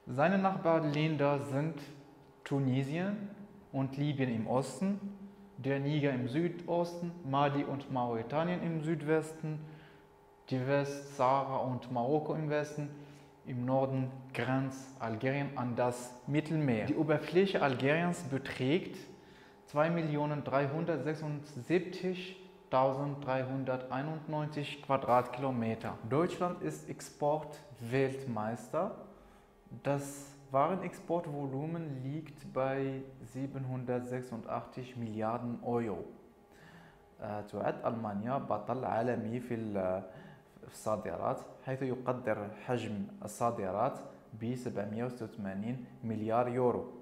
Seine Nachbarländer sind Tunesien und Libyen im Osten, der Niger im Südosten, Mali und Mauretanien im Südwesten, die Westsahara und Marokko im Westen. Im Norden grenzt Algerien an das Mittelmeer. Die Oberfläche Algeriens beträgt 2.376.391 Quadratkilometer. Deutschland ist Exportweltmeister. Das Warenexportvolumen liegt bei 786 Milliarden Euro. تعد ألمانيا بطل عالمي في الصادرات، حيث يقدر حجم الصادرات ب 786 مليار يورو.